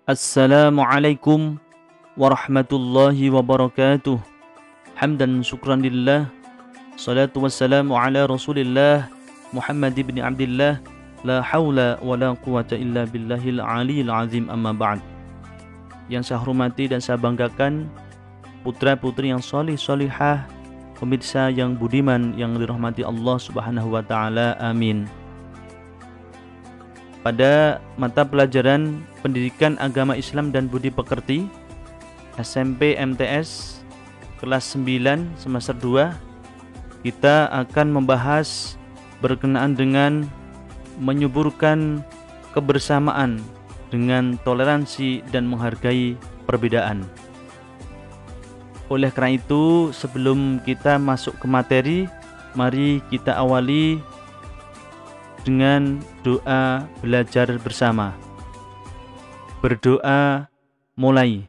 Assalamualaikum warahmatullahi wabarakatuh. Hamdan syukran lillah. Salatu wassalamu ala rasulillah Muhammad ibn Abdillah. La hawla wa la quwata illa billahil aliyil azim, amma ba'd. Yang saya hormati dan saya banggakan putra-putri yang solih solihah, pemirsa yang budiman yang dirahmati Allah subhanahu wa ta'ala, amin. Pada mata pelajaran Pendidikan Agama Islam dan Budi Pekerti SMP MTS kelas 9 semester 2, kita akan membahas berkenaan dengan menyuburkan kebersamaan dengan toleransi dan menghargai perbedaan. Oleh karena itu, sebelum kita masuk ke materi, mari kita awali dengan doa belajar bersama. Berdoa mulai.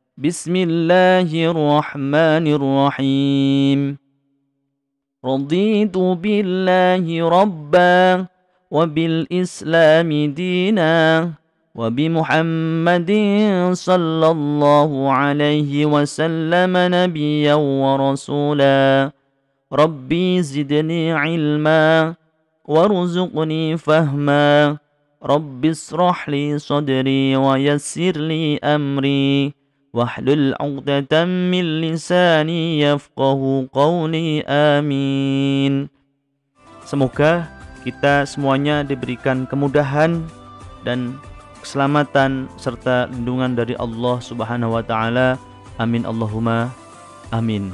Bismillahirrahmanirrahim. Raditu billahi rabba wa bil islami dina wa bi Muhammadin sallallahu alaihi wasallam nabiyyan wa rasula. Rabbi zidni ilma warzuqni fahma. Rabbi israh li sadri wa yassir li amri wahlul 'uqdatam min lisani yafqahu qawli, amin. Semoga kita semuanya diberikan kemudahan dan keselamatan serta lindungan dari Allah Subhanahu wa taala. Amin Allahumma amin.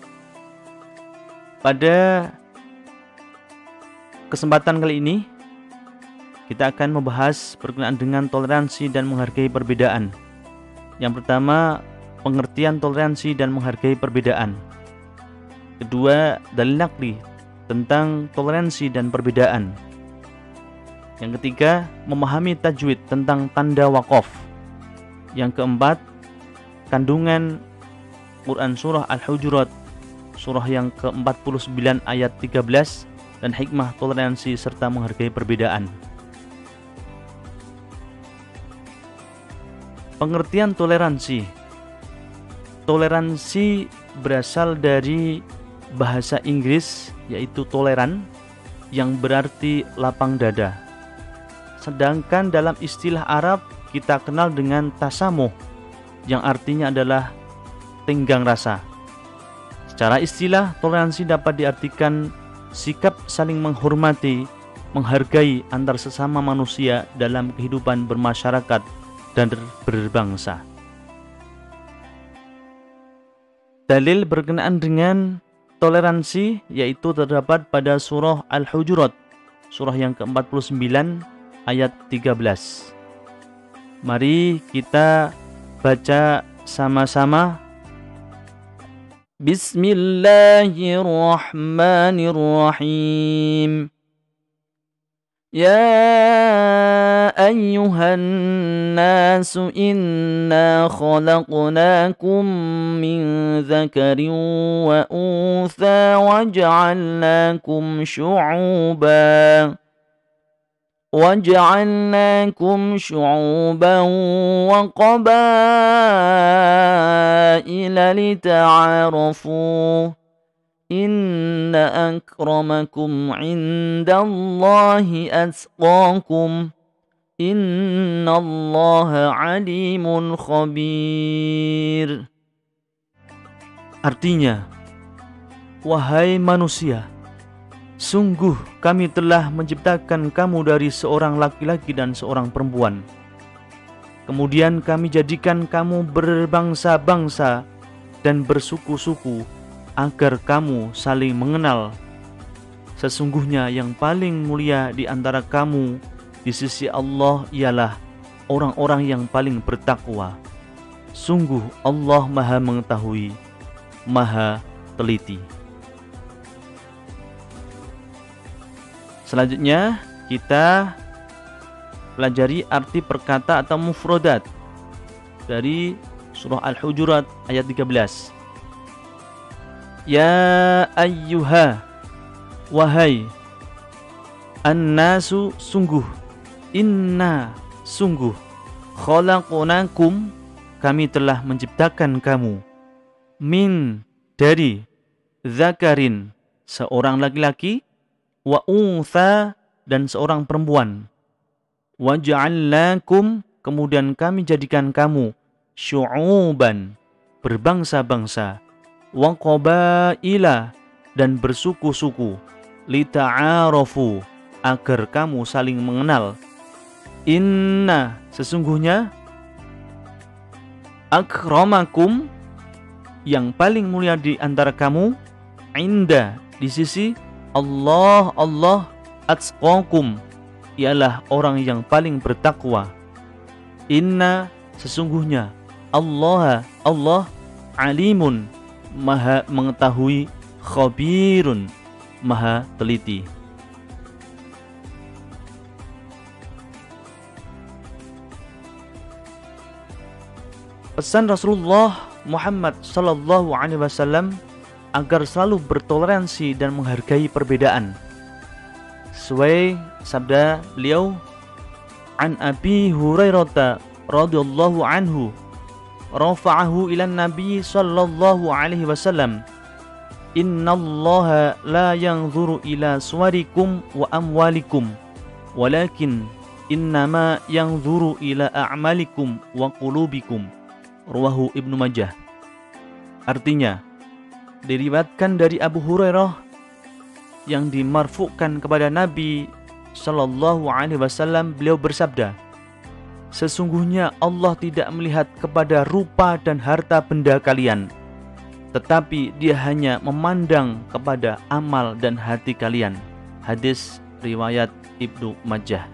Pada kesempatan kali ini kita akan membahas berkenaan dengan toleransi dan menghargai perbedaan. Yang pertama, pengertian toleransi dan menghargai perbedaan. Kedua, dalil naqli tentang toleransi dan perbedaan. Yang ketiga, memahami tajwid tentang tanda waqaf. Yang keempat, kandungan Quran surah Al-Hujurat, surah yang ke-49 ayat 13, dan hikmah toleransi serta menghargai perbedaan. Pengertian toleransi. Toleransi berasal dari bahasa Inggris, yaitu toleran, yang berarti lapang dada. Sedangkan dalam istilah Arab kita kenal dengan tasamuh, yang artinya adalah tenggang rasa. Secara istilah, toleransi dapat diartikan sikap saling menghormati, menghargai antar sesama manusia dalam kehidupan bermasyarakat dan berbangsa. Dalil berkenaan dengan toleransi yaitu terdapat pada surah Al-Hujurat, surah yang ke-49 ayat 13. Mari kita baca sama-sama. Bismillahirrahmanirrahim. Ya ayyuhan nasu inna khalaqnakum min dzakarin wa untha waj'alnakum syu'uban wa qabaila lita'arafu. Inna akramakum indallahi atqakum. Innallaha alimun khabir. Artinya, wahai manusia, sungguh kami telah menciptakan kamu dari seorang laki-laki dan seorang perempuan. Kemudian kami jadikan kamu berbangsa-bangsa dan bersuku-suku agar kamu saling mengenal. Sesungguhnya yang paling mulia di antara kamu di sisi Allah ialah orang-orang yang paling bertakwa. Sungguh Allah Maha mengetahui, Maha teliti. Selanjutnya kita pelajari arti perkata atau mufradat dari surah Al-Hujurat ayat 13. Ya ayyuha, wahai, annasu, sungguh, inna, sungguh, Khalaqnakum, kami telah menciptakan kamu. Min, dari. Zakarin, seorang laki-laki. Wa untha, dan seorang perempuan. Wa ja'alnakum, kemudian kami jadikan kamu syu'uban, berbangsa-bangsa. Wa qabaila, dan bersuku-suku. Lita'arafu, agar kamu saling mengenal. Inna, sesungguhnya. Akramakum, yang paling mulia di antara kamu. Inda, di sisi Allah, atqakum, ialah orang yang paling bertakwa. Inna, sesungguhnya. Allah, alimun, maha mengetahui. Khabirun, maha teliti. Pesan Rasulullah Muhammad sallallahu alaihi wasallam agar selalu bertoleransi dan menghargai perbedaan. Sesuai sabda beliau, an Abi Hurairah radhiyallahu anhu, rafa'ahu ila Nabi sallallahu alaihi wasallam, innallaha la yanzuru ila suwarikum wa amwalikum, walakin innama yanzuru ila a'malikum wa qulubikum. Rawahu Ibnu Majah. Artinya, diriwayatkan dari Abu Hurairah yang dimarfu'kan kepada Nabi sallallahu alaihi wasallam, beliau bersabda, sesungguhnya Allah tidak melihat kepada rupa dan harta benda kalian, tetapi Dia hanya memandang kepada amal dan hati kalian. Hadis riwayat Ibnu Majah.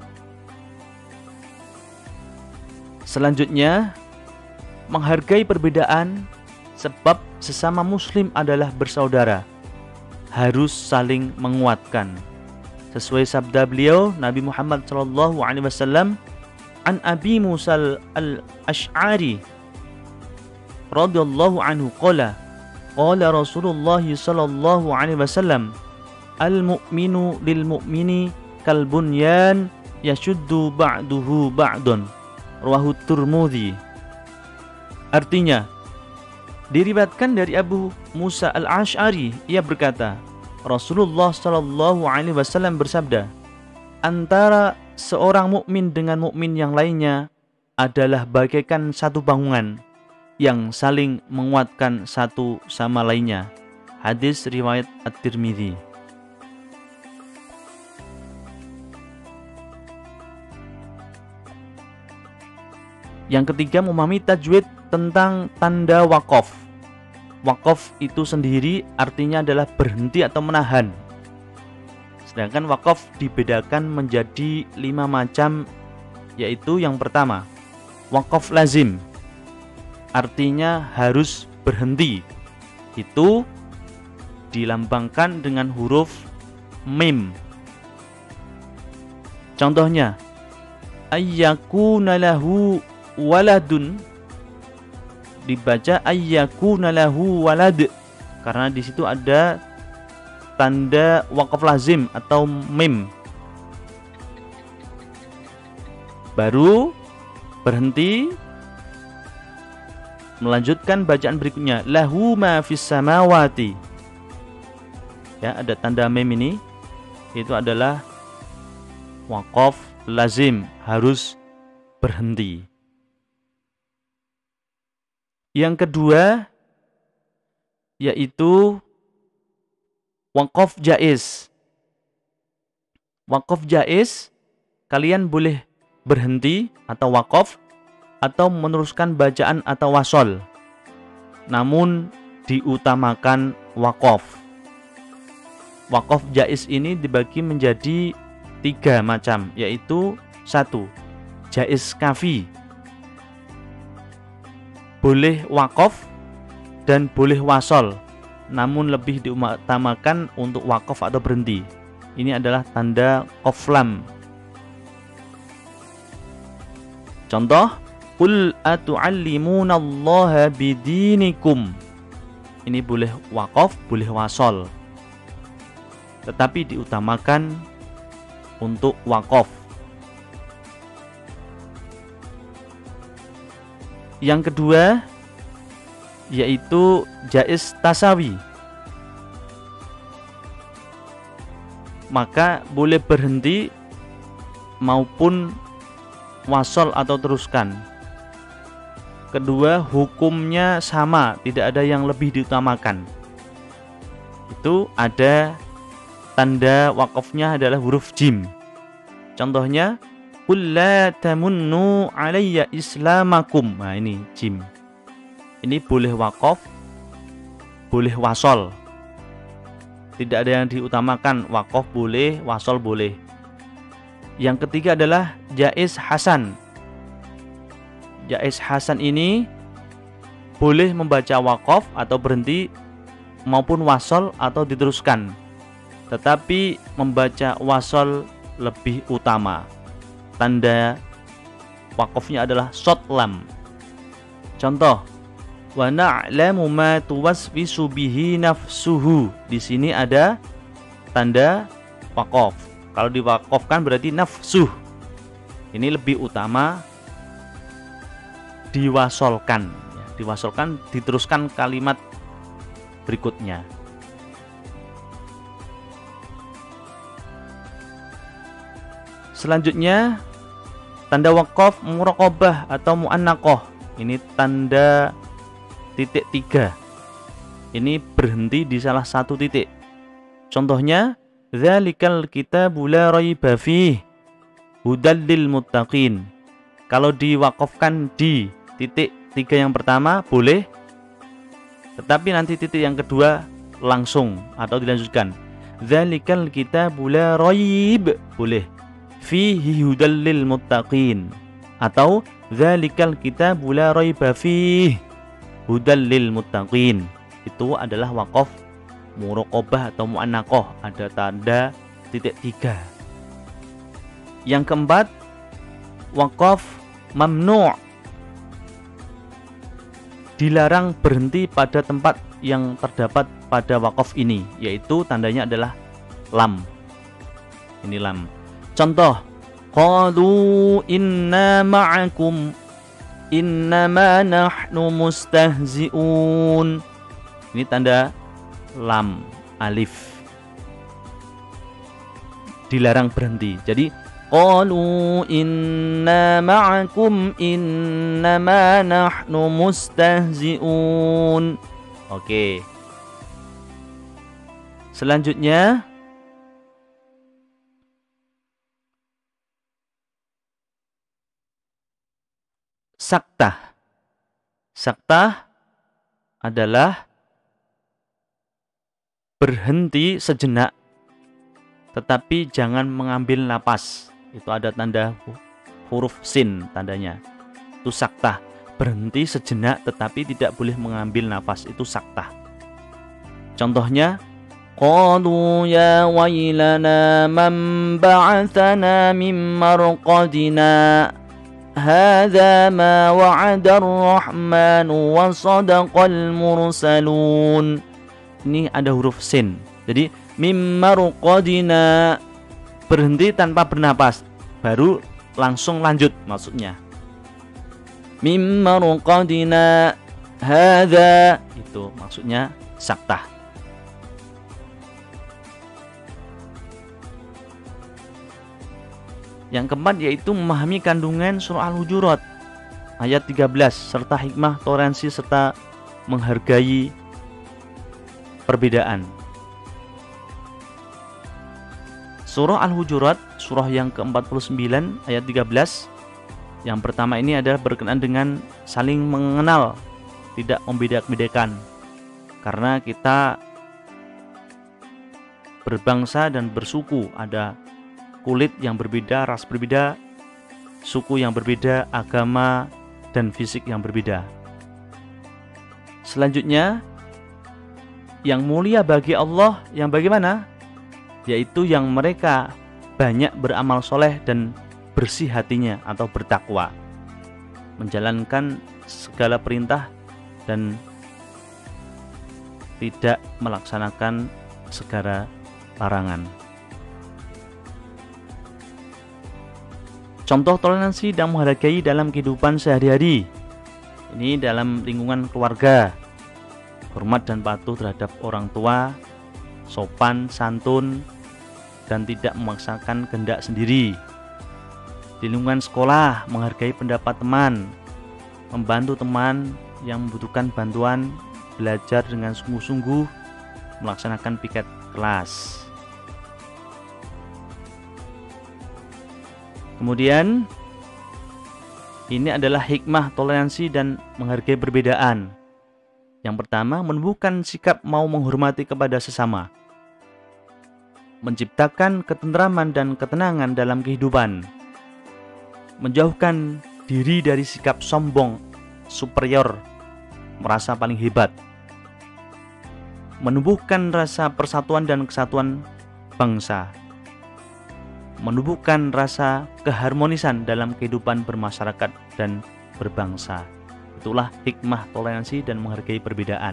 Selanjutnya, menghargai perbedaan, sebab sesama muslim adalah bersaudara, harus saling menguatkan. Sesuai sabda beliau Nabi Muhammad sallallahu alaihi wasallam, an Abi Musa al-Ash'ari radhiyallahu anhu qala Rasulullah sallallahu alaihi wasallam, al-mu'minu lil mu'mini kal bunyan yashuddu ba'duhu ba'dun. Rawahu Tirmidzi. Artinya, diriwayatkan dari Abu Musa al-Ash'ari, ia berkata, Rasulullah sallallahu alaihi wasallam bersabda, antara seorang mukmin dengan mukmin yang lainnya adalah bagaikan satu bangunan yang saling menguatkan satu sama lainnya. Hadis riwayat At-Tirmidzi. Yang ketiga, memahami tajwid tentang tanda waqaf. Waqaf itu sendiri artinya adalah berhenti atau menahan. Sedangkan waqaf dibedakan menjadi 5 macam, yaitu yang pertama, waqaf lazim, artinya harus berhenti. Itu dilambangkan dengan huruf mim. Contohnya, ayyakuna lahu waladun, dibaca ayyakuna lahu walad karena di situ ada tanda waqaf lazim atau mim. Baru berhenti, melanjutkan bacaan berikutnya, lahu ma fis samawati. Ya, ada tanda mim ini, itu adalah waqaf lazim, harus berhenti. Yang kedua yaitu waqaf jaiz. Waqaf jaiz, kalian boleh berhenti atau waqaf atau meneruskan bacaan atau wasol, namun diutamakan waqaf. Waqaf jaiz ini dibagi menjadi 3 macam, yaitu 1. Jaiz kafi, boleh waqaf dan boleh wasol, namun lebih diutamakan untuk waqaf atau berhenti. Ini adalah tanda qaf lam. Contoh, qul atu'allimunallaha bidinikum. Ini boleh waqaf, boleh wasol, tetapi diutamakan untuk waqaf. Yang kedua yaitu jaiz tasawi. Maka boleh berhenti maupun wasol atau teruskan. Kedua, hukumnya sama, tidak ada yang lebih diutamakan. Itu ada tanda wakafnya adalah huruf jim. Contohnya, qul la tamunnu alayya islamakum. Nah, ini jim. Ini boleh wakaf, boleh wasol. Tidak ada yang diutamakan, wakaf boleh, wasol boleh. Yang ketiga adalah jaiz hasan. Jaiz hasan ini boleh membaca wakaf atau berhenti maupun wasol atau diteruskan. Tetapi membaca wasol lebih utama. Tanda wakafnya adalah short lam. Contoh, wa na'lamu ma tuwaswisu bihi nafsuhu. Di sini ada tanda wakaf. Kalau diwakafkan berarti nafsuh. Ini lebih utama diwasolkan. Diwasolkan, diteruskan kalimat berikutnya. Selanjutnya tanda wakaf muraqabah atau mu'annaqah. Ini tanda titik 3. Ini berhenti di salah satu titik. Contohnya, dzalikal kitabu la raiba fih hudal lil muttaqin. Kalau diwakafkan di titik 3 yang pertama boleh, tetapi nanti titik yang kedua langsung atau dilanjutkan. Dzalikal kitabu la raib boleh, fihi hudal lil muttaqin, atau dzalikal kitabu la raiba fih hudal lil muttaqin. Itu adalah wakaf muraqabah atau mu'annaqah, ada tanda titik 3. Yang keempat, wakaf mamnu'. Dilarang berhenti pada tempat yang terdapat pada wakaf ini, yaitu tandanya adalah lam. Ini lam. Contoh, qalu inna ma'akum innama nahnu mustahzi'un. Ini tanda lam, alif. Dilarang berhenti. Jadi qalu inna ma'akum innama nahnu mustahzi'un. Oke. Selanjutnya saktah. Saktah adalah berhenti sejenak, tetapi jangan mengambil napas. Itu ada tanda huruf sin tandanya. Itu saktah. Berhenti sejenak tetapi tidak boleh mengambil nafas. Itu saktah. Contohnya, qalu ya wailana man ba'athana min marqadina hadza ma wa'ada ar-rahmanu wa sadaqal mursalun. Ini ada huruf sin. Jadi mim marqadina, berhenti tanpa bernapas, baru langsung lanjut maksudnya. Mim marqadina hadza, itu maksudnya saktah. Yang keempat yaitu memahami kandungan surah Al-Hujurat ayat 13 serta hikmah toleransi serta menghargai perbedaan. Surah Al-Hujurat, surah yang ke-49 ayat 13. Yang pertama ini adalah berkenaan dengan saling mengenal, tidak membeda-bedakan. Karena kita berbangsa dan bersuku, ada kulit yang berbeda, ras berbeda, suku yang berbeda, agama dan fisik yang berbeda. Selanjutnya, yang mulia bagi Allah yang bagaimana? Yaitu yang mereka banyak beramal soleh dan bersih hatinya atau bertakwa, menjalankan segala perintah dan tidak melaksanakan segala larangan. Contoh toleransi dan menghargai dalam kehidupan sehari-hari. Ini dalam lingkungan keluarga, hormat dan patuh terhadap orang tua, sopan, santun, dan tidak memaksakan kehendak sendiri. Di lingkungan sekolah, menghargai pendapat teman, membantu teman yang membutuhkan bantuan, belajar dengan sungguh-sungguh, melaksanakan piket kelas. Kemudian ini adalah hikmah toleransi dan menghargai perbedaan. Yang pertama, menumbuhkan sikap mau menghormati kepada sesama, menciptakan ketentraman dan ketenangan dalam kehidupan, menjauhkan diri dari sikap sombong, superior, merasa paling hebat, menumbuhkan rasa persatuan dan kesatuan bangsa, menumbuhkan rasa keharmonisan dalam kehidupan bermasyarakat dan berbangsa. Itulah hikmah toleransi dan menghargai perbedaan.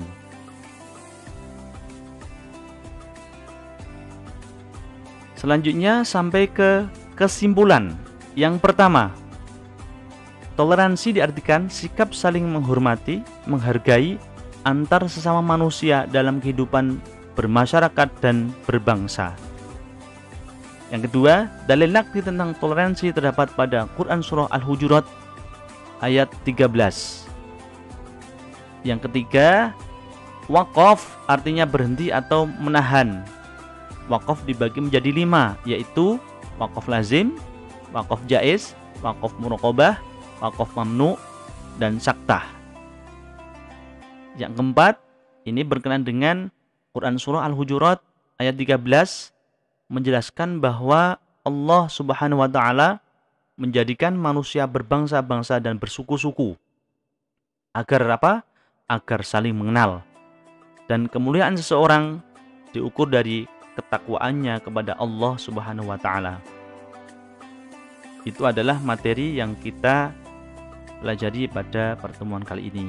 Selanjutnya sampai ke kesimpulan. Yang pertama, toleransi diartikan sikap saling menghormati, menghargai antar sesama manusia dalam kehidupan bermasyarakat dan berbangsa. Yang kedua, dalil nakli tentang toleransi terdapat pada Quran Surah Al-Hujurat ayat 13. Yang ketiga, waqaf artinya berhenti atau menahan. Waqaf dibagi menjadi 5, yaitu waqaf lazim, waqaf jaiz, waqaf muraqabah, waqaf mamnu, dan saktah. Yang keempat, ini berkenaan dengan Quran Surah Al-Hujurat ayat 13, menjelaskan bahwa Allah Subhanahu wa Ta'ala menjadikan manusia berbangsa-bangsa dan bersuku-suku. Agar apa? Agar saling mengenal. Dan kemuliaan seseorang diukur dari ketakwaannya kepada Allah Subhanahu wa Ta'ala. Itu adalah materi yang kita pelajari pada pertemuan kali ini.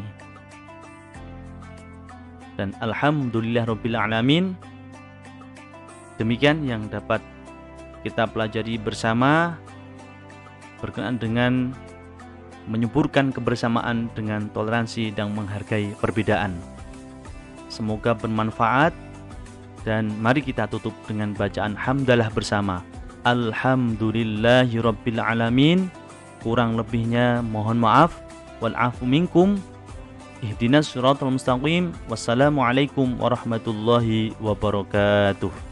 Dan alhamdulillahirabbil alamin, demikian yang dapat kita pelajari bersama berkenaan dengan menyuburkan kebersamaan dengan toleransi dan menghargai perbedaan. Semoga bermanfaat, dan mari kita tutup dengan bacaan hamdalah bersama. Alhamdulillahirabbil alamin. Kurang lebihnya mohon maaf. Wal afu minkum. Ihdinas siratal mustaqim. Wassalamualaikum warahmatullahi wabarakatuh.